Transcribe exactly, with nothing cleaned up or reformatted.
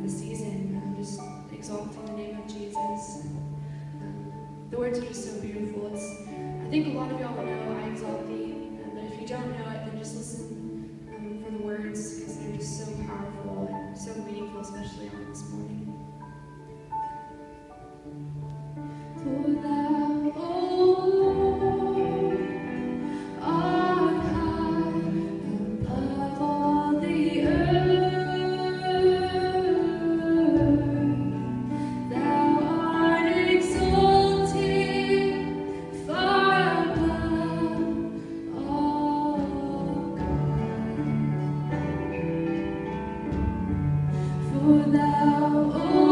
the season, um, just exalting the name of Jesus. Um, the words are just so beautiful. It's, I think a lot of y'all know I exalt thee, um, but if you don't know it, then just listen um, for the words, because they're just so powerful and so meaningful, especially on this morning. For thou, O Lord, art high above all the earth. Thou art exalted far above all gods. For thou, O